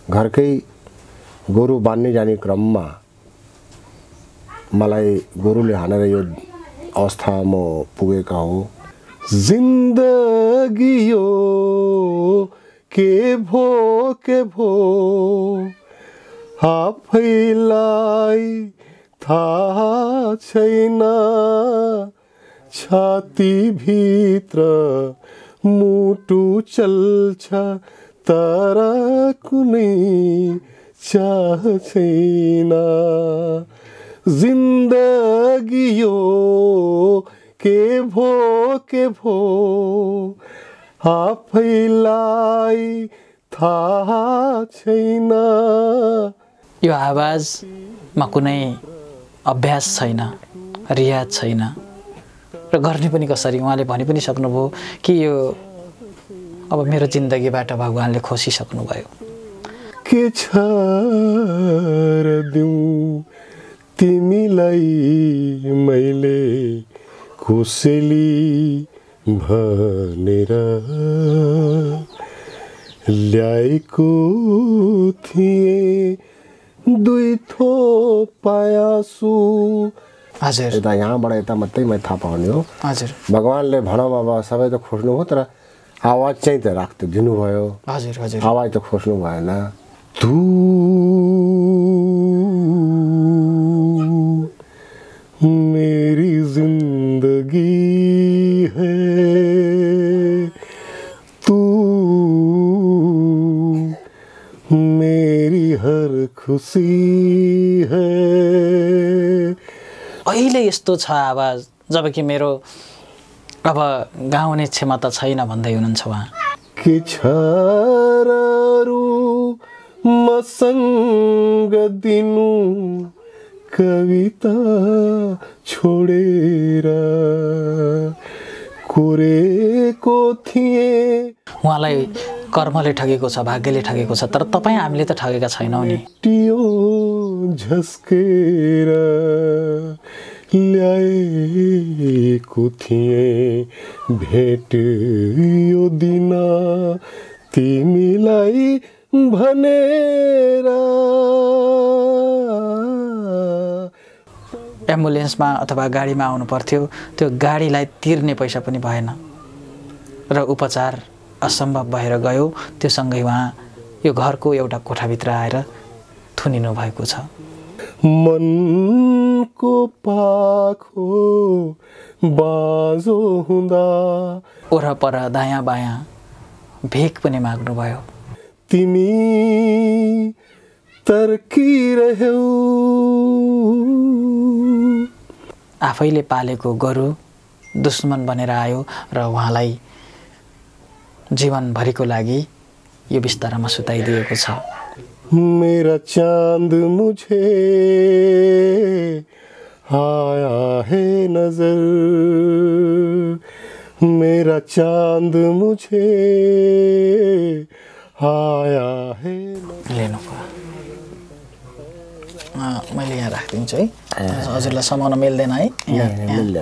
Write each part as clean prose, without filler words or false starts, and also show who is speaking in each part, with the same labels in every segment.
Speaker 1: घरकै गोरु बान्ने जाने क्रममा मलाई गोरुले हानेर यो अवस्था म पुगेका हो। जिन्दगी यो के भो आफैलाई थाहा छैन, छाती भित्र मुटु चल्छ तर कुनै चाह छैन। जिन्दगी यो के भो आफैलाई थाहा छैन।
Speaker 2: यो आवाजमा कुनै अभ्यास छैन, रियाज छैन र गर्ने पनि कसरी। उहाँले भनि पनि सक्नुभयो कि यो अब मेरो जिन्दगीबाट भगवानले खोसिसक्नुभयो।
Speaker 1: के छ र दिउँ तिमीलाई मैले कोसेली भनेर ल्याएको थिएँ, दुई थोप पायासु।
Speaker 2: हजुर,
Speaker 1: यता यहाँबाट यता मात्रै मैले थाहा पाउने हो।
Speaker 2: हजुर,
Speaker 1: भगवानले भनौँ अब सबै त खोज्नु हो तर आवाज चाहिँ त राख्दै दिनुभयो।
Speaker 2: हजुर, हजुर,
Speaker 1: आवाज त खोज्नु भएन। तू मेरी जिंदगी है, तू मेरी हर खुशी है।
Speaker 2: अहिले यस्तो छ आवाज जबकि मेरो अब गाउने क्षमता छैन भन्दै हुनुहुन्छ उहाँ।
Speaker 1: के छ र रु मसँग दिनु कविता छोडेर कोरेको थिएँ।
Speaker 2: उहाँलाई कर्मले ठगेको छ, भाग्यले ठगेको छ, तर तपाईँ हामीले त ठगेका छैनौँ नि।
Speaker 1: टियो झस्केर ल्याएको थिएँ भेट यो दिन तिमीलाई भनेर।
Speaker 2: एम्बुलेन्समा अथवा गाडीमा आउनु पर्थ्यो, त्यो गाडीलाई तिर्ने पैसा पनि भएन र उपचार असम्भव भएर गयो। त्यो सँगै उहाँ यो घरको एउटा कोठाभित्र आएर थुनिनु भएको छ।
Speaker 1: मनको पाखो बाजो हुँदा
Speaker 2: वरपर दायाँ बायाँ भेक पनि माग्नुभयो।
Speaker 1: तिमी तर्किरह्यौ,
Speaker 2: आफैले पालेको गोरु दुश्मन बनेर आयो र उहाँलाई जीवनभरिको लागि यो बिस्तारामा सुताइदिएको छ।
Speaker 1: मेरा चांद मुझे आया है नजर, मेरा चांद मुझे आया है।
Speaker 2: लिनु मैले यहाँ राखिदिन्छु है। हजुरलाई समाउन मिल्दैन है?
Speaker 1: मिल्दैन।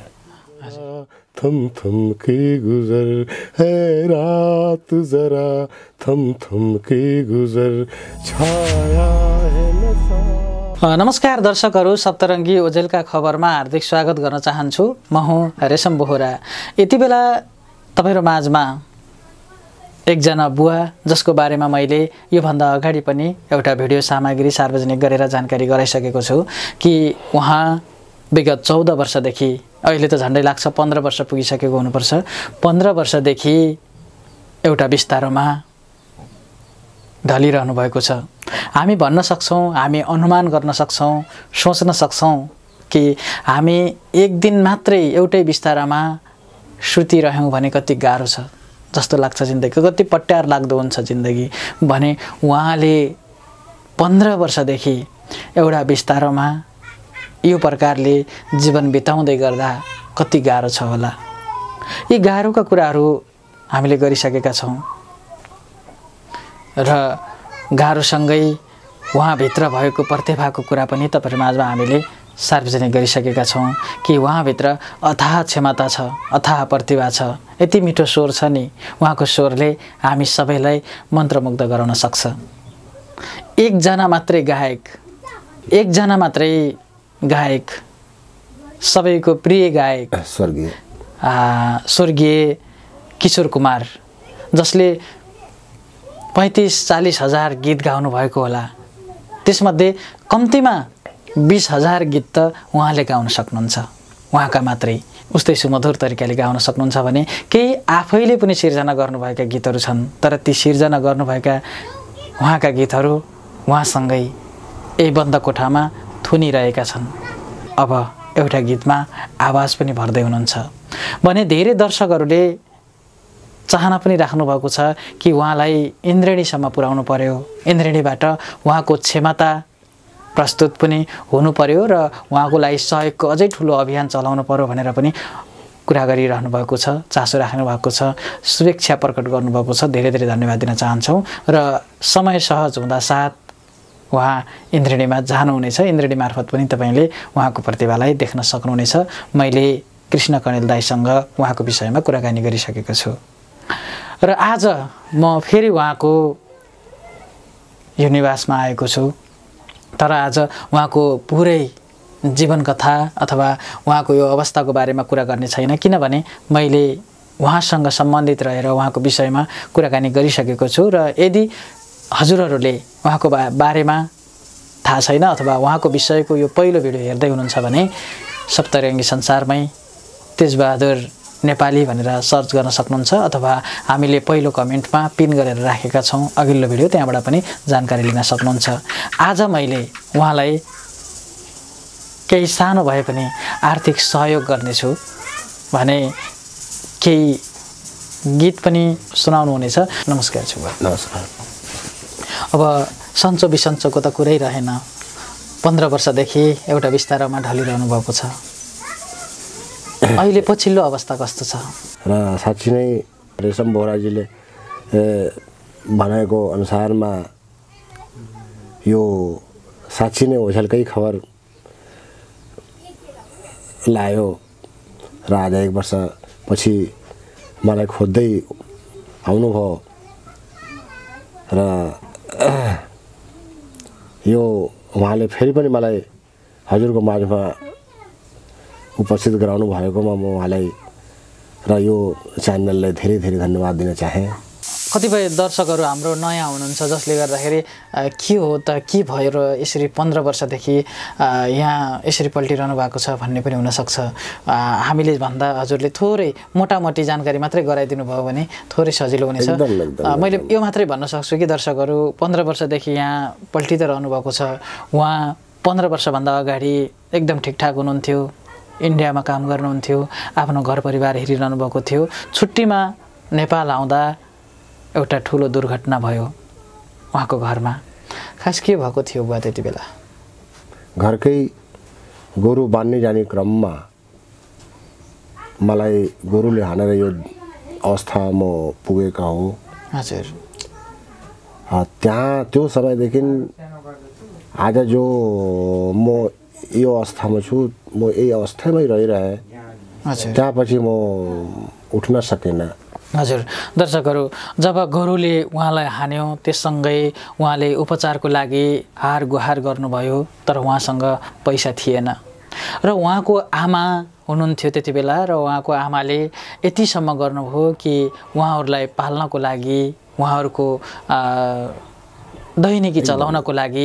Speaker 1: थम थम के गुजर है रात जरा, थम थम के गुजर छाया है नशा।
Speaker 2: नमस्कार दर्शकहरू, सप्तरङ्गी ओझेलका खबरमा हार्दिक स्वागत गर्न चाहन्छु। म हुँ रेशम बोहरा। यति बेला तपाईहरु माझमा एकजना बुवा जसको बारेमा मैले योभन्दा अगाडि पनि एउटा भिडियो सामग्री सार्वजनिक गरेर जानकारी गराइसकेको छु कि उहाँ विगत 14 वर्षदेखि, अहिले त झन्डै लाग्छ 15 वर्ष पुगिसकेको हुनुपर्छ, 15 वर्षदेखि एउटा बिस्तारोमा ढलिरहनु भएको छ। हामी भन्न सक्छौँ, हामी अनुमान गर्न सक्छौँ, सोच्न सक्छौँ कि हामी एक दिन मात्रै एउटै बिस्तारामा सुतिरह्यौँ भने कति गाह्रो छ जस्तो लाग्छ जिन्दगी, कति पट्यार लाग्दो हुन्छ जिन्दगी भने उहाँले 15 वर्षदेखि एउटा बिस्तारोमा यो प्रकारले जीवन बिताउँदै गर्दा कति गाह्रो छ होला। यी गाह्रोका कुराहरू हामीले गरिसकेका छौँ र गाह्रोसँगै उहाँभित्र भएको प्रतिभाको कुरा पनि तपाईहरु माझमा हामीले सार्वजनिक गरिसकेका छौँ कि उहाँभित्र अथाह क्षमता छ, अथाह प्रतिभा छ, यति मिठो स्वर छ नि, उहाँको स्वरले हामी सबैलाई मन्त्रमुग्ध गराउन सक्छ। एकजना मात्रै गायक सबैको प्रिय गायक स्वर्गीय किशोर कुमार, जसले 35-40 हजार गीत गाउनु भएको होला। त्यसमध्ये कम्तीमा 20,000 गीत त उहाँले गाउन सक्नुहुन्छ, उहाँका मात्रै। उस्तै सुमधुर तरिकाले गाउन सक्नुहुन्छ भने केही आफैले पनि सिर्जना गर्नुभएका गीतहरू छन्, तर ती सिर्जना गर्नुभएका उहाँका गीतहरू उहाँसँगै यही बन्द कोठामा थुनिरहेका छन्। अब एउटा गीतमा आवाज पनि भर्दै हुनुहुन्छ भने धेरै दर्शकहरूले चाहना पनि राख्नु भएको छ कि उहाँलाई इन्द्रेणीसम्म पुर्याउनु पर्यो, इन्द्रेणीबाट उहाँको क्षमता प्रस्तुत पनि हुनु पर्यो र उहाँको लागि सहयोगको अझै ठुलो अभियान चलाउनु पर्यो भनेर पनि कुरा गरिरहनु भएको छ, चासो राख्नु भएको छ, शुभेच्छा प्रकट गर्नुभएको छ। धेरै धेरै धन्यवाद दिन चाहन्छौँ र समय सहज हुँदा साथ उहाँ इन्द्रेणीमा जानुहुनेछ। इन्द्रेणी मार्फत पनि तपाईँले उहाँको प्रतिभालाई देख्न सक्नुहुनेछ। मैले कृष्ण कणेल दाईसँग उहाँको विषयमा कुराकानी गरिसकेको छु र आज म फेरि उहाँको यो निवासमा आएको छु। तर आज उहाँको पुरै जीवन कथा अथवा उहाँको यो अवस्थाको बारेमा कुरा गर्ने छैन, किनभने मैले उहाँसँग सम्बन्धित रहेर उहाँको विषयमा कुराकानी गरिसकेको छु र यदि हजुरहरूले उहाँको बारेमा थाहा छैन अथवा उहाँको विषयको यो पहिलो भिडियो हेर्दै हुनुहुन्छ भने सप्तरङ्गी संसारमै तेज बहादुर नेपाली भनेर सर्च गर्न सक्नुहुन्छ अथवा हामीले पहिलो कमेन्टमा पिन गरेर राखेका छौँ अघिल्लो भिडियो, त्यहाँबाट पनि जानकारी लिन सक्नुहुन्छ। आज मैले उहाँलाई केही सानो भए पनि आर्थिक सहयोग गर्नेछु भने केही गीत पनि सुनाउनु हुनेछ। नमस्कार छु।
Speaker 1: नमस्कार।
Speaker 2: अब सन्चो बिसन्चोको त कुरै रहेन, 15 वर्षदेखि एउटा बिस्तारामा ढलिरहनु भएको छ। अहिले पछिल्लो अवस्था कस्तो छ?
Speaker 1: र साँच्ची नै रेशम बोहराजीले भनेको अनुसारमा यो साँच्ची नै ओझेलकै खबर लायो र आज 1 वर्षपछि मलाई खोज्दै आउनुभयो र यो उहाँले फेरि पनि मलाई हजुरको माझमा उपस्थित गराउनु भएकोमा म उहाँलाई र यो च्यानललाई धेरै धेरै धन्यवाद दिन चाहे।
Speaker 2: कतिपय दर्शकहरू हाम्रो नयाँ हुनुहुन्छ, जसले गर्दाखेरि के हो त, के भयो र यसरी 15 वर्षदेखि यहाँ यसरी पल्टिरहनु भएको छ भन्ने पनि हुनसक्छ। हामीले भन्दा हजुरले थोरै मोटामोटी जानकारी मात्रै गराइदिनु भयो भने थोरै सजिलो हुनेछ। मैले यो मात्रै भन्न सक्छु कि दर्शकहरू 15 वर्षदेखि यहाँ पल्टिँदै रहनु भएको छ। उहाँ 15 वर्षभन्दा अगाडि एकदम ठिकठाक हुनुहुन्थ्यो, इन्डियामा काम गर्नुहुन्थ्यो, आफ्नो घर परिवार हेरिरहनु भएको थियो। छुट्टीमा नेपाल आउँदा एउटा ठुलो दुर्घटना भयो उहाँको घरमा। खास के भएको थियो बुवा त्यति बेला?
Speaker 1: घरकै गोरु बान्ने जाने क्रममा मलाई गोरुले हानेर यो अवस्था म पुगेका हो।
Speaker 2: हजुर।
Speaker 1: त्यहाँ त्यो समयदेखि आज जो म यो अवस्थामा छु, म यही अवस्थामै रहिरहेँ। त्यहाँपछि म उठ्न सकेन।
Speaker 2: हजुर। दर्शकहरू, जब गोरुले उहाँलाई हान्यो त्यससँगै उहाँले उपचारको लागि हार गुहार गर्नुभयो, तर उहाँसँग पैसा थिएन र उहाँको आमा हुनुहुन्थ्यो त्यति बेला र उहाँको आमाले यतिसम्म गर्नुभयो कि उहाँहरूलाई पाल्नको लागि, उहाँहरूको दैनिकी चलाउनको लागि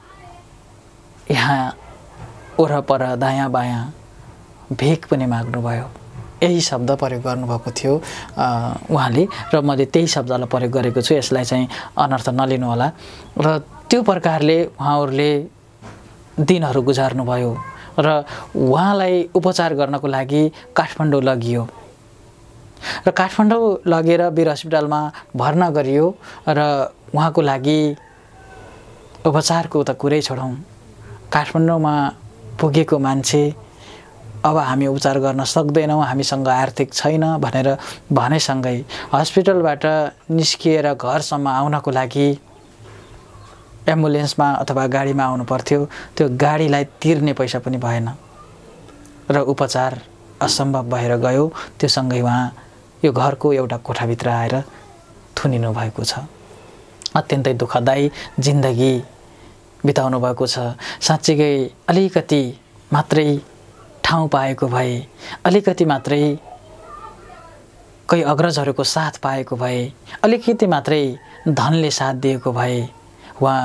Speaker 2: यहाँ वरपर दायाँ बायाँ भिख पनि माग्नुभयो। यही शब्द प्रयोग गर्नुभएको थियो उहाँले र मैले त्यही शब्दलाई प्रयोग गरेको छु, यसलाई चाहिँ अनर्थ नलिनु होला। र त्यो प्रकारले उहाँहरूले दिनहरू गुजार्नुभयो र उहाँलाई उपचार गर्नको लागि काठमाडौँ लगियो र काठमाडौँ लगेर वीर अस्पतालमा भर्ना गरियो र उहाँको लागि उपचारको त कुरै छोडौँ, काठमाडौँमा पुगेको मान्छे अब हामी उपचार गर्न सक्दैनौँ, हामीसँग आर्थिक छैन भनेर भनेसँगै हस्पिटलबाट निस्किएर घरसम्म आउनको लागि एम्बुलेन्समा अथवा गाडीमा आउनु पर्थ्यो। त्यो गाडीलाई तिर्ने पैसा पनि भएन र उपचार असम्भव भएर गयो। त्योसँगै उहाँ यो घरको एउटा कोठाभित्र आएर थुनिनु भएको छ। अत्यन्तै दुःखदायी जिन्दगी बिताउनु भएको छ। साँच्चीकै अलिकति मात्रै ठाउँ पाएको भए, अलिकति मात्रै कोही अग्रजहरूको साथ पाएको भए, अलिकति मात्रै धनले साथ दिएको भए उहाँ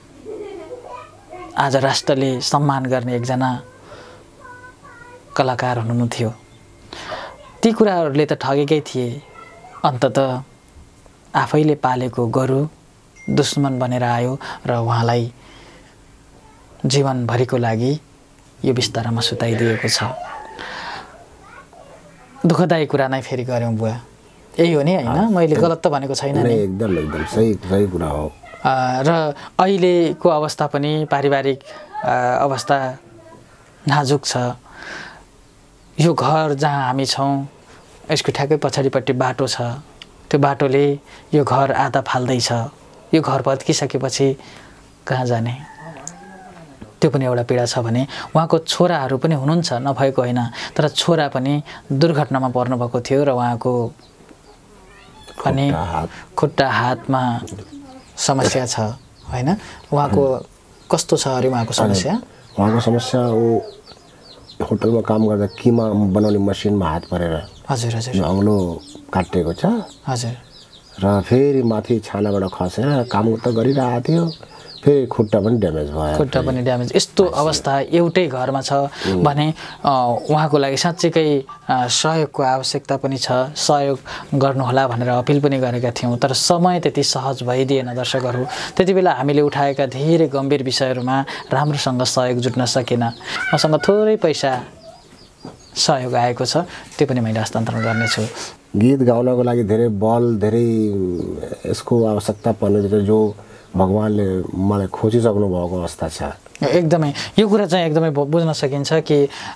Speaker 2: आज राष्ट्रले सम्मान गर्ने एकजना कलाकार हुनुहुन्थ्यो। ती कुराहरूले त ठगेकै थिए। अन्ततः आफैले पालेको गोरु दुश्मन बनेर आयो र उहाँलाई जीवनभरिको लागि यो बिस्तारामा सुताइदिएको छ। दुःखदायी कुरा नै फेरि गऱ्यौँ बुवा, यही हो नि होइन? मैले गलत त भनेको छैन नि?
Speaker 1: एकदम एकदम सही कुरा हो।
Speaker 2: र अहिलेको अवस्था पनि पारिवारिक अवस्था नाजुक छ। यो घर जहाँ हामी छौँ यसको ठ्याक्कै पछाडिपट्टि बाटो छ। त्यो बाटोले यो घर आधा फाल्दैछ। यो घर भत्किसकेपछि कहाँ जाने, त्यो पनि एउटा पीडा छ भने उहाँको छोराहरू पनि हुनुहुन्छ, नभएको होइन, तर छोरा पनि दुर्घटनामा पर्नुभएको थियो र उहाँको पनि खुट्टा हातमा समस्या छ होइन? उहाँको कस्तो छ अरे उहाँको समस्या?
Speaker 1: उहाँको समस्या ऊ होटलमा काम गर्दा किमा बनाउने मसिनमा हात परेर
Speaker 2: हजुर हजुर
Speaker 1: औँलो काटिएको छ।
Speaker 2: हजुर।
Speaker 1: र फेरि माथि छानाबाट खसेर काम त गरिरहेको थियो, फेरि खुट्टा पनि ड्यामेज भयो।
Speaker 2: खुट्टा पनि ड्यामेज। यस्तो अवस्था एउटै घरमा छ भने उहाँको लागि साँच्चीकै सहयोगको आवश्यकता पनि छ। सहयोग गर्नुहोला भनेर अपिल पनि गरेका थियौँ, तर समय त्यति सहज भइदिएन दर्शकहरू। त्यति बेला हामीले उठाएका धेरै गम्भीर विषयहरूमा राम्रोसँग सहयोग जुट्न सकेन। मसँग थोरै पैसा सहयोग आएको छ, त्यो पनि मैले हस्तान्तरण गर्नेछु।
Speaker 1: गीत गाउनको लागि धेरै बल, धेरै यसको आवश्यकता पर्ने जो भगवानले मलाई खोजिसक्नु भएको अवस्था छ।
Speaker 2: एकदमै यो कुरा चाहिँ एकदमै बुझ्न सकिन्छ कि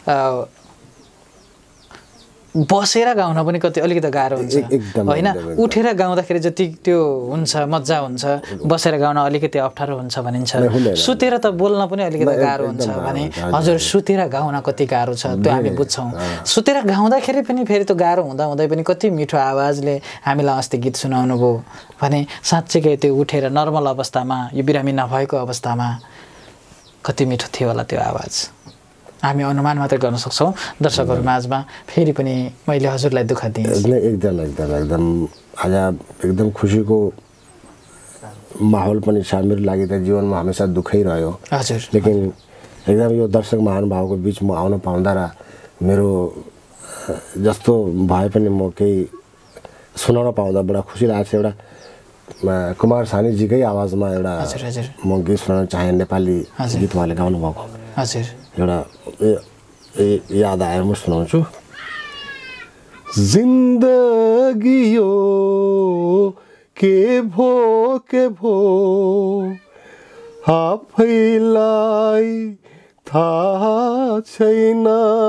Speaker 2: बसेर गाउन पनि कति अलिकति गाह्रो हुन्छ होइन? उठेर गाउँदाखेरि जति त्यो हुन्छ मजा हुन्छ, बसेर गाउन अलिकति अप्ठ्यारो हुन्छ भनिन्छ। सुतेर त बोल्न पनि अलिकति गाह्रो हुन्छ भने हजुर सुतेर गाउन कति गाह्रो छ त्यो हामी बुझ्छौँ। सुतेर गाउँदाखेरि पनि फेरि त्यो गाह्रो हुँदै पनि कति मिठो आवाजले हामीलाई अस्ति गीत सुनाउनु भयो भने साँच्चीकै त्यो उठेर नर्मल अवस्थामा, यो बिरामी नभएको अवस्थामा कति मिठो थियो होला त्यो आवाज। हामी अनुमान मात्रै गर्न सक्छौँ। दर्शकहरू माझमा फेरि पनि मैले हजुरलाई दुःख दिएँ।
Speaker 1: एकदम एकदम एकदम आज एकदम खुसीको माहौल पनि छ। मेरो लागि त जीवनमा हमेसा दुःखै रह्यो
Speaker 2: हजुर,
Speaker 1: लेकिन एकदम यो दर्शक महानुभावको बिच म आउन पाउँदा र मेरो जस्तो भए पनि म केही सुनाउन पाउँदा बडा खुसी लागेको छ। एउटा कुमार सानीजीकै आवाजमा एउटा म गीत सुनाउन चाहे, नेपाली गीत उहाँले गाउनु भएको
Speaker 2: हजुर,
Speaker 1: एउटा याद आएर म सुनाउँछु। जिन्दगी यो के भो आफैलाई थाहा छैन,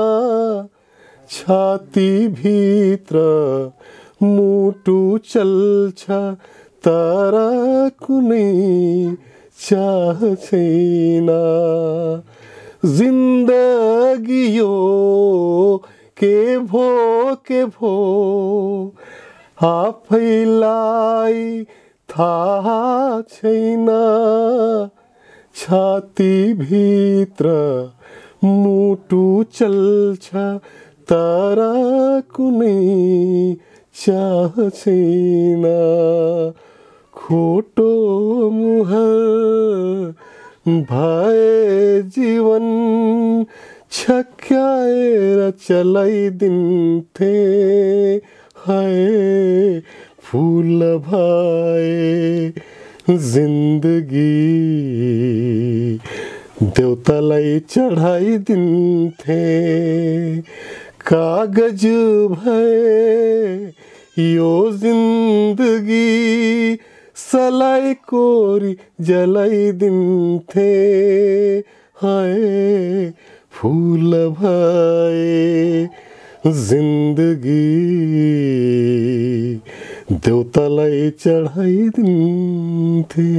Speaker 1: छाती भित्र मुटु चल्छ तर कुनै चाह छैन। जिन्दगी यो के भो आफैलाई थाहा छैन, छाती भित्र मुटु चल्छ तर कुनै चाह छैन। खोटो मुहर भए जीवन छक्याएर चलाइदिन्थे, हाय फूल भए जिन्दगी देवतालाई चढाइदिन्थे। कागज भए यो जिन्दगी सलाई कोरी जलाइदिन्थे, हाय फूल भए जिन्दगी देवतालाई चढाइदिन्थे।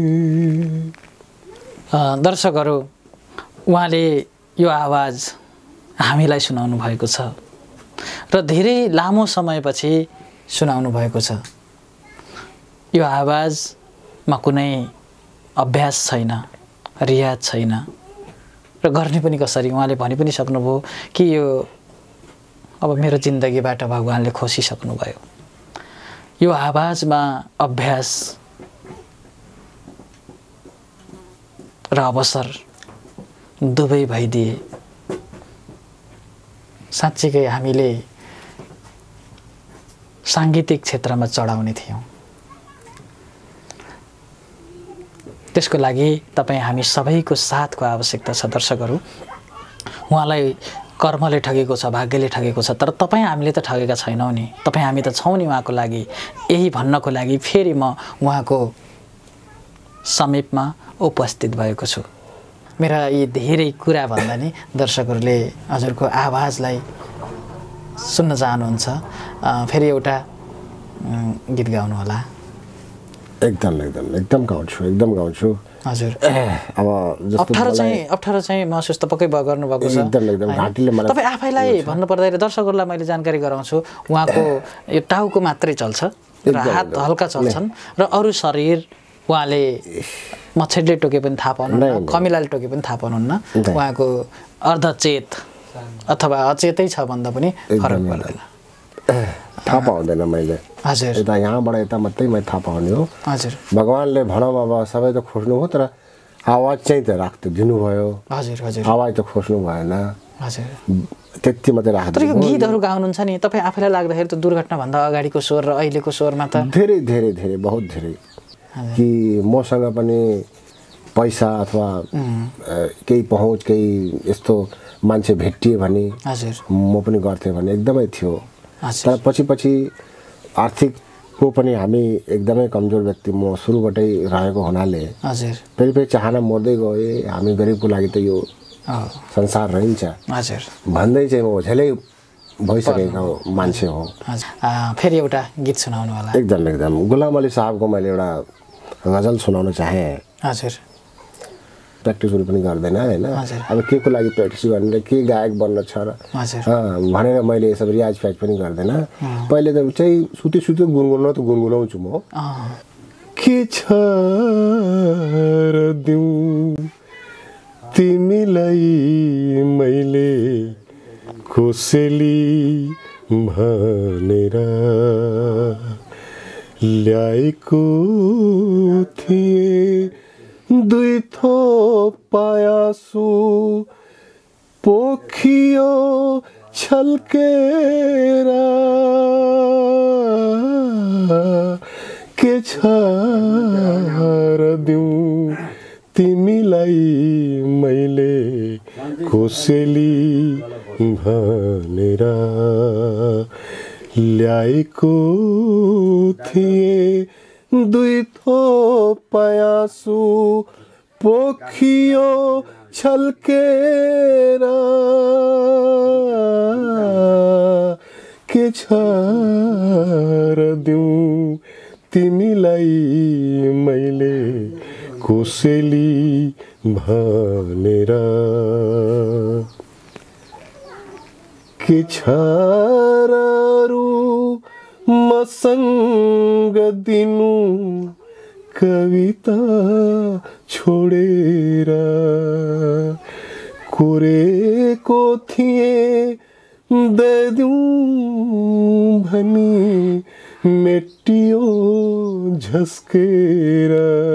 Speaker 2: दर्शकहरू, उहाँले यो आवाज हामीलाई सुनाउनु भएको छ र धेरै लामो समयपछि सुनाउनु भएको छ। यो आवाज मा कुनै अभ्यास छैन, रियाज छैन र गर्ने पनि कसरी। उहाँले भनि पनि सक्नुभयो कि यो अब मेरो जिन्दगीबाट भगवानले खोसिसक्नुभयो। यो आवाजमा अभ्यास र अवसर दुवै भइदिए साँच्चीकै हामीले साङ्गीतिक क्षेत्रमा चढाउने थियौँ। त्यसको लागि तपाईँ हामी सबैको साथको आवश्यकता छ दर्शकहरू। उहाँलाई कर्मले ठगेको छ, भाग्यले ठगेको छ, तर तपाईँ हामीले त ठगेका छैनौँ नि। तपाईँ हामी त छौँ नि उहाँको लागि। यही भन्नको लागि फेरि म उहाँको समीपमा उपस्थित भएको छु। मेरा यी धेरै कुरा भन्दा नि दर्शकहरूले हजुरको आवाजलाई सुन्न चाहनुहुन्छ। फेरि एउटा गीत गाउनु होला।
Speaker 1: एकदम गाउँछु
Speaker 2: हजुर।
Speaker 1: अब
Speaker 2: अप्ठ्यारो चाहिँ महसुस त पक्कै गर्नुभएको छ। तपाईँ आफैलाई भन्नुपर्दाखेरि दर्शकहरूलाई मैले जानकारी गराउँछु, उहाँको यो टाउको मात्रै चल्छ र हात हल्का चल्छन् र अरू शरीर उहाँले मच्छरले टोके पनि थाहा पाउनुहुन्न, कमिलाले टोके पनि थाहा पाउनुहुन्न। उहाँको अर्धचेत अथवा अचेतै छ भन्दा पनि फरक पर्दैन।
Speaker 1: थाहा पाउँदैन मैले।
Speaker 2: हजुर।
Speaker 1: यता यहाँबाट यता मात्रै मैले थाहा पाउने हो।
Speaker 2: हजुर।
Speaker 1: भगवानले भनौँ अब सबै त खोज्नु हो, तर आवाज चाहिँ त राख्नु दिनुभयो।
Speaker 2: हजुर हजुर।
Speaker 1: आवाज त खोज्नु भएन।
Speaker 2: हजुर।
Speaker 1: त्यति मात्रै राख्नु।
Speaker 2: तर यो गीतहरू गाउनुहुन्छ नि, तपाईँ आफैलाई लाग्दाखेरि त दुर्घटनाभन्दा अगाडिको स्वर र अहिलेको स्वरमा त
Speaker 1: धेरै बहुत धेरै कि मसँग पनि पैसा अथवा केही पहुँच केही यस्तो मान्छे भेटिए भने
Speaker 2: हजुर
Speaker 1: म पनि गर्थेँ भने एकदमै थियो। तर पछि आर्थिकको पनि हामी एकदमै कमजोर व्यक्ति म सुरुबाटै रहेको हुनाले
Speaker 2: हजुर
Speaker 1: फेरि चाहना मर्दै गए। हामी गरिबको लागि त यो संसार रहन्छ
Speaker 2: हजुर
Speaker 1: भन्दै चाहिँ म झेलै भइसकेको मान्छे हो।
Speaker 2: फेरि एउटा गीत सुनाउनु होला।
Speaker 1: एकदम गुलाम अली साहबको मैले एउटा गजल सुनाउन चाहेँ।
Speaker 2: हजुर।
Speaker 1: प्र्याक्टिसहरू पनि गर्दैन होइन। अब के को लागि प्र्याक्टिस गर्ने, के गायक बन्न छ र भनेर मैले यसो रियाज फ्याज पनि गर्दैन। पहिले त चाहिँ सुते गुनगुनाउँछु म। के छ र दिउँ तिमीलाई मैले कोसेली भनेर ल्याएको थिएँ, दुई थोप पायासु पोखियो छल्केर। के छ र दिउँ तिमीलाई मैले कोसेली भनेर ल्याएको थिएँ, दुई थोप पायासु पोखियो छल्केर। के छ र दिउँ तिमीलाई मैले कोसेली भनेर। के छ र रु मसँग दिनु कविता छोडेर। कोरेको थिएँ दिउँ भनी मेटियो झस्केर।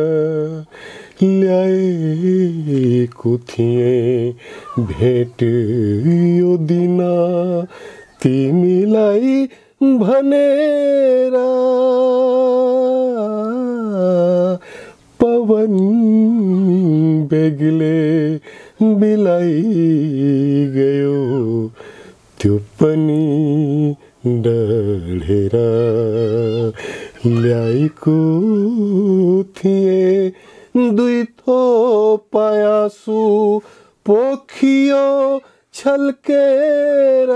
Speaker 1: ल्याएको थिएँ भेट यो दिन तिमीलाई भनेर। पवन बेगले बिलाई गयो त्यो पनि डढेर। ल्याएको थिएँ दुई थोप पायासु पोखियो छल्केर।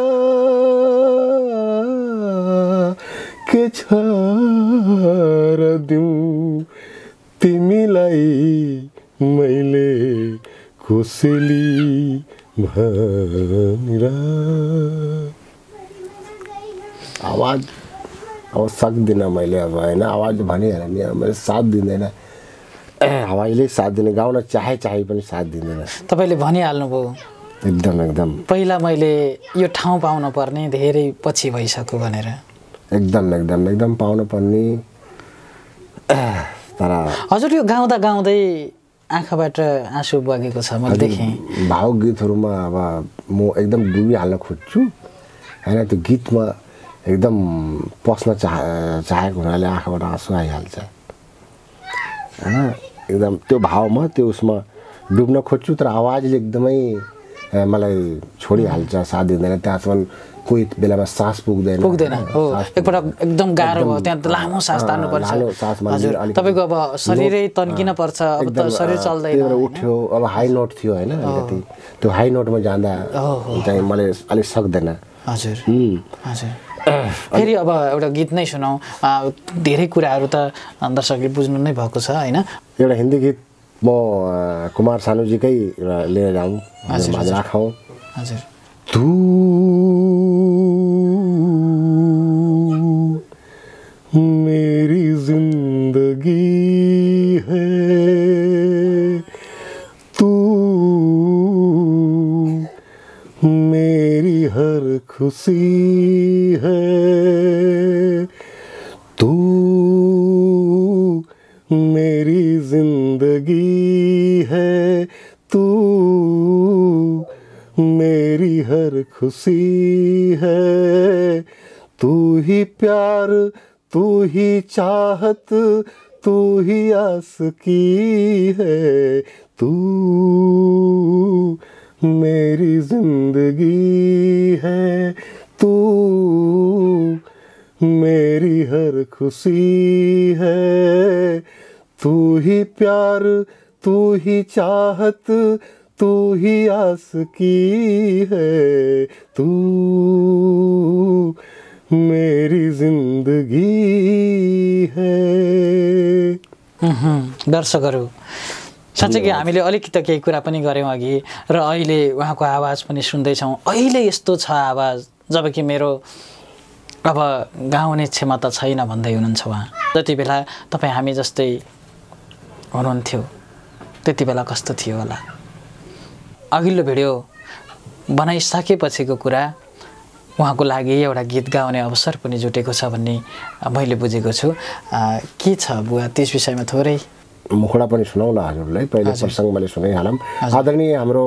Speaker 1: के छ र दिउँ तिमीलाई मैले कोसेली भनेर। आवाज अब सक्दिनँ मैले अब होइन। आवाज भनिहालेँ नि, मैले साथ दिँदैन। आवाजले साथ दिने, गाउन चाहे पनि साथ दिँदैन।
Speaker 2: तपाईँले भनिहाल्नुभयो
Speaker 1: एकदम
Speaker 2: पहिला मैले यो ठाउँ पाउन पर्ने धेरै पछि भइसक्यो भनेर।
Speaker 1: एकदम पाउन पर्ने। तर
Speaker 2: हजुर यो गाउँदा गाउँदै आँखाबाट आँसु बगेको छ मैले देखेँ।
Speaker 1: भावुक गीतहरूमा अब म एकदम डुबिहाल्न खोज्छु होइन, त्यो गीतमा एकदम पस्न चाहेको हुनाले आँखाबाट आँसु आइहाल्छ होइन। एकदम त्यो भावमा त्यो उसमा डुब्न खोज्छु, तर आवाजले एकदमै मलाई छोडिहाल्छ, साथ दिँदैन। त्यहाँसम्म कोही बेलामा सास पुग्दैन
Speaker 2: हो। एकपल्ट एकदम गाह्रो भयो, त्यहाँ लामो सास तान्नुपर्छ। हजुर तपाईँको अब शरीरै तन्किन पर्छ, अब त शरीर चल्दैन।
Speaker 1: उठ्यो, अब हाई नोट थियो होइन, अलिकति त्यो हाई नोटमा जाँदा चाहिँ मलाई अलिक सक्दैन।
Speaker 2: हजुर हजुर। फेरि अब एउटा गीत नै सुनाउँ, धेरै कुराहरू त दर्शकले बुझ्नु नै भएको छ होइन।
Speaker 1: एउटा हिन्दी गीत म कुमार सानुजीकै लिएर जाउँ, राखौँ।
Speaker 2: हजुर।
Speaker 1: तू मेरी जिंदगी है, तू मेरी हर खुशी है, तू मेरी जिंदगी है, तू मेरी हर खुशी है, तू ही प्यार, तू ही चाहत, तू ही आशिकी है, तू मेरी जिंदगी है, तू मेरी हर खुशी है, तू ही प्यार, तू ही चाहत, तू ही आशिकी है, तू मेरी जिंदगी है।
Speaker 2: दर्शकहरू साँच्चै कि हामीले अलिकति केही कुरा पनि गऱ्यौँ अघि, र अहिले उहाँको आवाज पनि सुन्दैछौँ। अहिले यस्तो छ आवाज जबकि मेरो अब गाउने क्षमता छैन भन्दै हुनुहुन्छ उहाँ। जति बेला तपाईँ हामी जस्तै हुनुहुन्थ्यो त्यति बेला कस्तो थियो होला। अघिल्लो भिडियो बनाइसकेपछिको कुरा, उहाँको लागि एउटा गीत गाउने अवसर पनि जुटेको छ भन्ने मैले बुझेको छु। के छ बुवा त्यस विषयमा थोरै
Speaker 1: मुखडा पनि सुनाउला हजुरलाई। पहिले प्रसङ्ग मैले सुनाइहालौँ। आदरणीय हाम्रो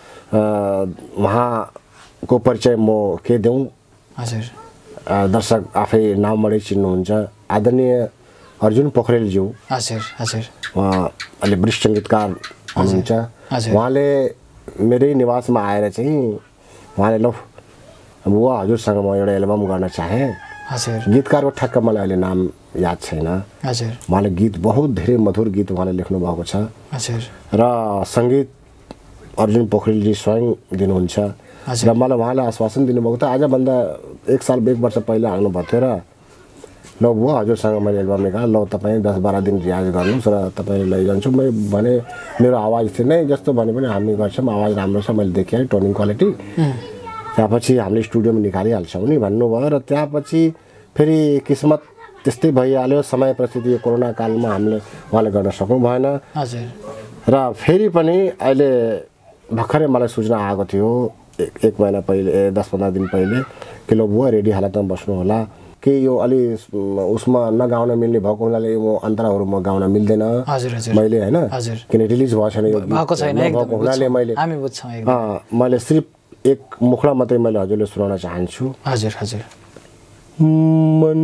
Speaker 1: उहाँको परिचय म के दिउँ,
Speaker 2: हजुर
Speaker 1: दर्शक आफै नामबाटै चिन्नुहुन्छ। आदरणीय अर्जुन पोखरेलज्यू,
Speaker 2: हजुर हजुर,
Speaker 1: उहाँ अहिले वरिष्ठ सङ्गीतकार हुनुहुन्छ। उहाँले मेरै निवासमा आएर चाहिँ उहाँले ल बुवा हजुरसँग म एउटा एल्बम गर्न चाहेँ।
Speaker 2: हजुर।
Speaker 1: गीतकारको ठ्याक्क मलाई अहिले नाम याद छैन।
Speaker 2: हजुर।
Speaker 1: उहाँले गीत बहुत धेरै मधुर गीत उहाँले लेख्नु भएको छ।
Speaker 2: हजुर।
Speaker 1: र सङ्गीत अर्जुन पोखरेलजी स्वयं दिनुहुन्छ। र मलाई उहाँले आश्वासन दिनुभएको थियो आजभन्दा 1 साल 1 वर्ष पहिला आउनुभएको थियो र ल बुवा हजुरसँग मैले एल्बम निकालेँ, ल तपाईँ 10-12 दिन रियाज गर्नुहोस् र तपाईँले लैजान्छु। मैले भने मेरो आवाज थियो नै जस्तो भने पनि हामी गर्छौँ, आवाज राम्रो छ, मैले देखेँ टोनिङ क्वालिटी। त्यहाँपछि हामीले स्टुडियोमा निकालिहाल्छौँ नि भन्नुभयो। र त्यहाँपछि फेरि किस्मत त्यस्तै भइहाल्यो, समय परिस्थिति यो कोरोना कालमा हामीले उहाँले गर्न सक्नु भएन।
Speaker 2: हजुर।
Speaker 1: र फेरि पनि अहिले भर्खरै मलाई सूचना आएको थियो 1 महिना पहिले, 10-15 दिन पहिले कि ल बुवा रेडी हालतमा बस्नु होला कि यो अलि उसमा नगाउन मिल्ने भएको हुनाले म अन्तराहरूमा गाउन मिल्दैन मैले होइन, किन रिलिज भएको छैन यो
Speaker 2: भएको छैन
Speaker 1: भएको हुनाले मैले
Speaker 2: हामी बुझ्छौँ एकदम।
Speaker 1: मैले सिर्फ एक मुखडा मात्रै मैले हजुरले सुनाउन चाहन्छु।
Speaker 2: हजुर हजुर।
Speaker 1: मन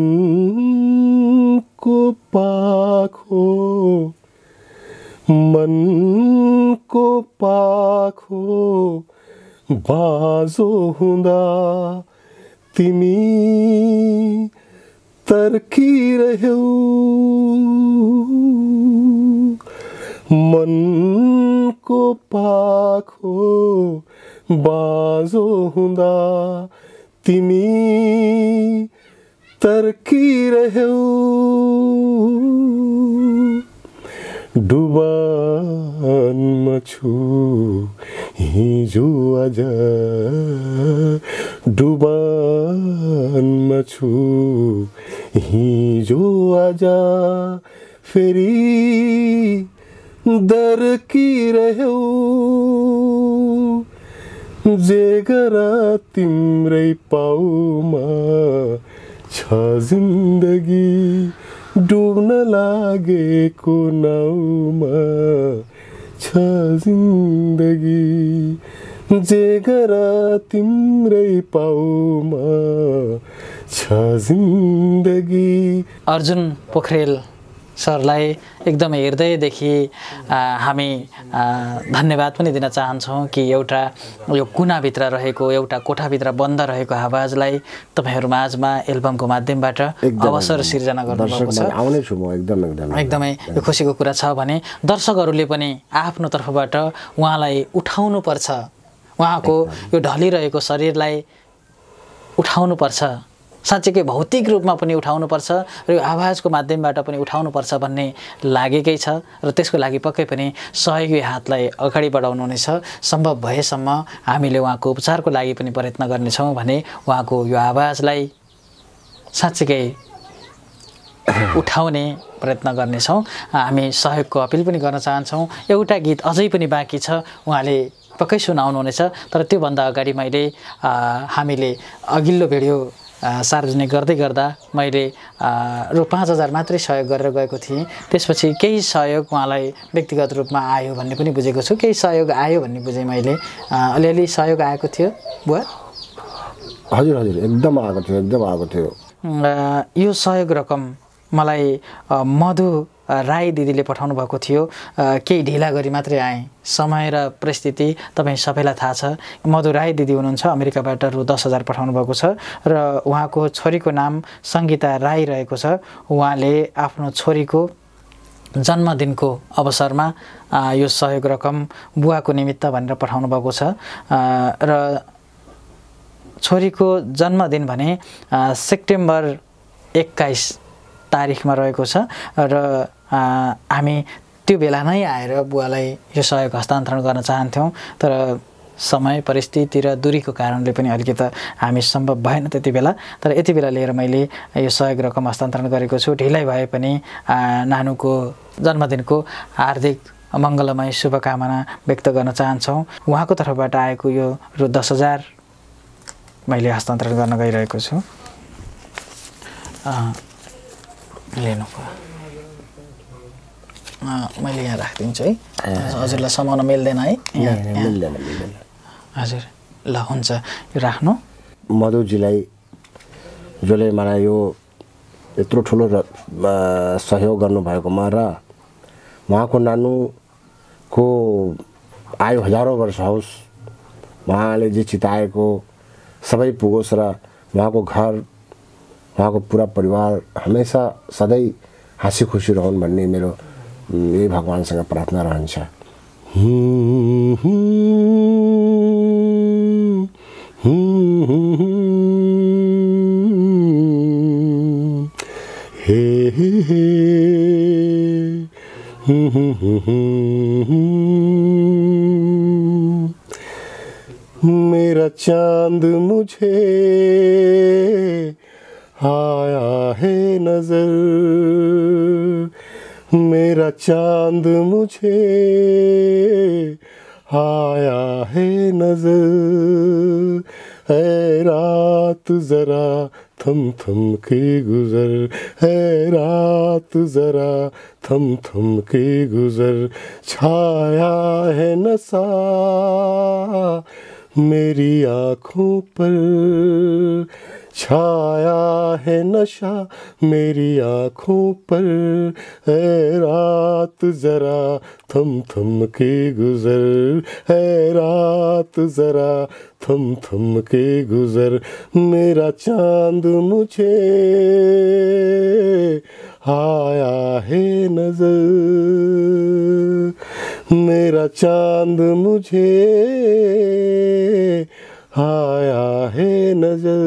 Speaker 1: को पाखो, मन को पाखो बाजो हुँदा तिमी तर्किरह्यौ, मन को पाखो बाजो हुँदा तिमी तर्किरह्यौ, डुबानमा छु हिजो आज, डुबानमा छु हिजो आज, फेरि
Speaker 3: दरकिरह्यौ जे गरा तिम्रै पाउमा छ जिन्दगी डुब्न लागेको नाउमा छ जिन्दगी जे गरा तिम्रै पाउमा छ जिन्दगी।
Speaker 2: अर्जुन पोखरेल सरलाई एकदमै हृदयदेखि हामी धन्यवाद पनि दिन चाहन्छौँ कि एउटा यो कुनाभित्र रहेको एउटा कोठाभित्र बन्द रहेको आवाजलाई तपाईँहरू माझमा एल्बमको माध्यमबाट अवसर सिर्जना गर्नुभएको छ। एकदमै यो खुसीको कुरा छ भने दर्शकहरूले पनि आफ्नो तर्फबाट उहाँलाई उठाउनुपर्छ, उहाँको यो ढलिरहेको शरीरलाई उठाउनुपर्छ, साँच्चीकै भौतिक रूपमा पनि उठाउनुपर्छ र यो आवाजको माध्यमबाट पनि उठाउनुपर्छ भन्ने लागेकै छ र त्यसको लागि पक्कै पनि सहयोगी हातलाई अगाडि बढाउनुहुनेछ। सम्भव भएसम्म हामीले उहाँको उपचारको लागि पनि प्रयत्न गर्नेछौँ भने उहाँको यो आवाजलाई साँच्चीकै उठाउने प्रयत्न गर्नेछौँ। हामी सहयोगको अपिल पनि गर्न चाहन्छौँ। एउटा गीत अझै पनि बाँकी छ, उहाँले पक्कै सुनाउनुहुनेछ, तर त्योभन्दा अगाडि हामीले अघिल्लो भिडियो सार्वजनिक गर्दै गर्दा मैले रु 5,000 मात्रै सहयोग गरेर गएको थिएँ। त्यसपछि केही सहयोग उहाँलाई व्यक्तिगत रूपमा आयो भन्ने पनि बुझेको छु, केही सहयोग आयो भन्ने बुझेँ मैले। अलिअलि सहयोग आएको थियो बुवा?
Speaker 1: हजुर हजुर, एकदम आएको थियो।
Speaker 2: यो सहयोग रकम मलाई मधु राई दिदीले पठाउनु भएको थियो। केही ढिला गरी मात्रै आएँ, समय र परिस्थिति तपाईँ सबैलाई थाहा छ। मधु राई दिदी हुनुहुन्छ, अमेरिकाबाट रु 10,000 पठाउनु भएको छ र उहाँको छोरीको नाम सङ्गीता राई रहेको छ। उहाँले आफ्नो छोरीको जन्मदिनको अवसरमा यो सहयोग रकम बुवाको निमित्त भनेर पठाउनु भएको छ र छोरीको जन्मदिन भने सेप्टेम्बर 21 तारिखमा रहेको छ र हामी त्यो बेला नै आएर बुवालाई यो सहयोग हस्तान्तरण गर्न चाहन्थ्यौँ, तर समय परिस्थिति र दूरीको कारणले पनि अलिकति हामी सम्भव भएन त्यति बेला। तर यति बेला लिएर मैले यो सहयोग रकम हस्तान्तरण गरेको छु। ढिलै भए पनि नानुको जन्मदिनको हार्दिक मङ्गलमय शुभकामना व्यक्त गर्न चाहन्छौँ। उहाँको तर्फबाट आएको यो रु 10,000 मैले हस्तान्तरण गर्न गइरहेको छु। लिनु मैले यहाँ राखिदिन्छु है, हजुरलाई समाउन मिल्दैन है?
Speaker 1: मिल्दैन।
Speaker 2: हजुर, ल हुन्छ, यो राख्नु।
Speaker 1: मधुजीलाई जसले मलाई यो यत्रो ठुलो सहयोग गर्नुभएकोमा र उहाँको नानुको आयु हजारौँ वर्ष होस्, उहाँले जे चिताएको सबै पुगोस् र उहाँको घर, उहाँको पुरा परिवार हमेसा सधैँ हाँसी खुसी रहन् भन्ने मेरो यही भगवानसँग प्रार्थना रहन्छ। मेरा चांद मुझे आया है नजर, मेरा चांद मुझे आया है नजर, है रात जरा थम थम के गुजर, है रात जरा थम थम के गुजर, छाया है नशा मेरी आँखों पर, छाया है नशा मेरी आँखों पर, है रात जरा थम थम के गुजर, है रात जरा थम थम के गुजर, मेरा चांद मुझे आया है नजर, मेरा चांद मुझे आया है नजर,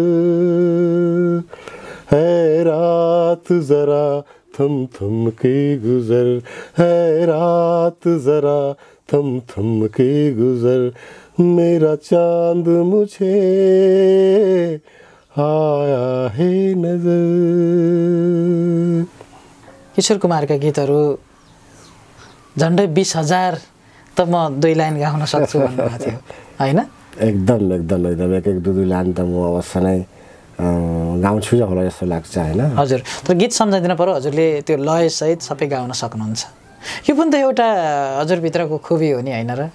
Speaker 1: है रात जरा थम थम के गुजर, है रात जरा थम थम के गुजर, मेरा चांद मुझे आया है नजर।
Speaker 2: किशोर कुमारका गीतहरू झन्डै 20,000 त म 2 लाइन गाउन सक्छु भन्नुभएको थियो होइन?
Speaker 1: एकदम एकदम एकदम एक एक दुई लाइन त म अवश्य नै गाउँछु होला जस्तो लाग्छ होइन।
Speaker 2: हजुर, तर गीत सम्झाइदिनु पर्यो, हजुरले त्यो लयसहित सबै गाउन सक्नुहुन्छ। यो पनि त एउटा हजुरभित्रको खुबी हो नि होइन र?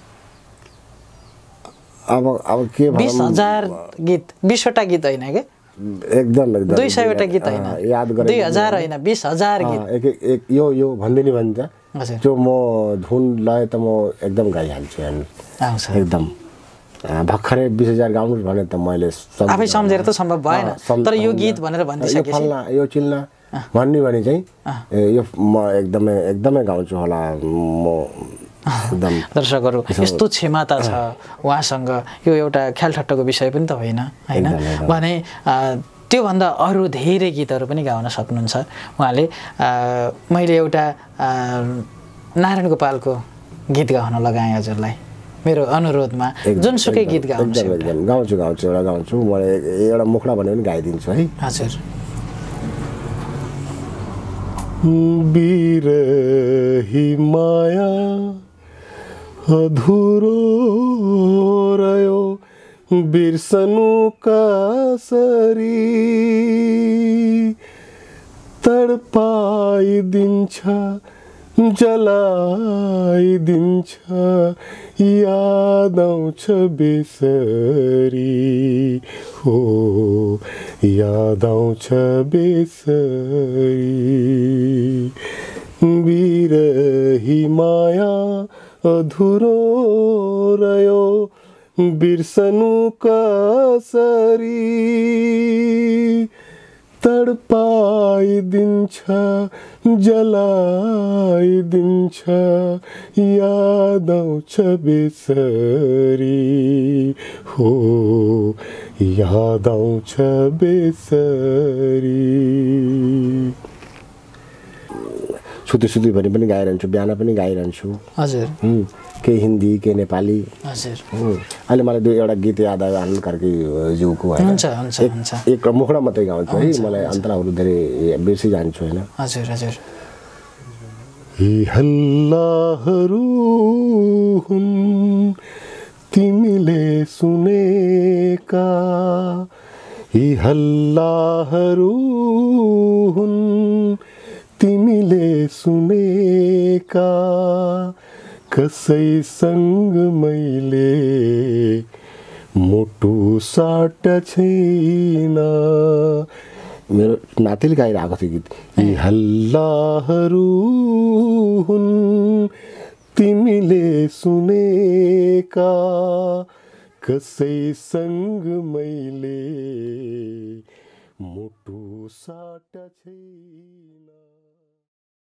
Speaker 1: अब के
Speaker 2: 20,000 गीत, 20वटा गीत होइन के?
Speaker 1: एकदम एकदम
Speaker 2: 200वटा गीत होइन,
Speaker 1: याद गरेँ
Speaker 2: 2000 होइन, 20,000 गीत।
Speaker 1: एक यो भन्दिनी भन्छ त्यो म धुन लय त म एकदम गाइहाल्छु
Speaker 2: आउँछ
Speaker 1: एकदम। भर्खरै 20,000 गाउनु भने त मैले
Speaker 2: आफै सम्झेर त सम्भव भएन, तर यो गीत भनेर भनिसकेपछि
Speaker 1: यो चिल्ला भन्ने भने चाहिँ यो म एकदमै गाउँछु होला म एकदम।
Speaker 2: दर्शकहरू, यस्तो क्षमता छ उहाँसँग, यो एउटा ख्यालठट्टको विषय पनि त होइन होइन भने त्योभन्दा अरू धेरै गीतहरू पनि गाउन सक्नुहुन्छ उहाँले। मैले एउटा नारायण गोपालको गीत गाउन लगाएँ हजुरलाई मेरो अनुरोधमा, जुनसुकै गीत गाउँछु
Speaker 1: एउटा गाउँछु, मलाई एउटा मुखडा भने पनि गाइदिन्छु है।
Speaker 2: हजुर।
Speaker 3: बिरही माया अधुरो रह्यो बिर्सनु कसरी, तडपाइदिन्छ जलाइदिन्छ याद आउँछ बेसरी हो, याद आउँछ बेसरी। बिरही माया अधुरो रह्यो बिर्सनु कसरी, तडपाइदिन्छ जलाइदिन्छ याद आउँछ बेसरी हो, याद आउँछ बेसरी।
Speaker 1: सुती भने पनि गाइरहन्छु, बिहान पनि गाइरहन्छु।
Speaker 2: हजुर।
Speaker 1: के हिन्दी के नेपाली।
Speaker 2: हजुर।
Speaker 1: अहिले मलाई एउटा गीत याद आयो आनन्द कार्की ज्यूको होइन, एक मुखडा मात्रै गाउँछु है, मलाई अन्तराहरू धेरै बिर्सी जान्छु होइन।
Speaker 2: हजुर हजुर।
Speaker 3: यी हल्लाहरू हुन् तिमीले सुनेका, यी हल्लाहरू हुन् तिमीले सुनेका, कसैसँग मैले मुटु साट छैन।
Speaker 1: मेरो नातिले गाइरहेको थियो गीत।
Speaker 3: यी हल्लाहरू हुन् तिमीले सुनेका, कसैसँग मैले मुटु साट छैन।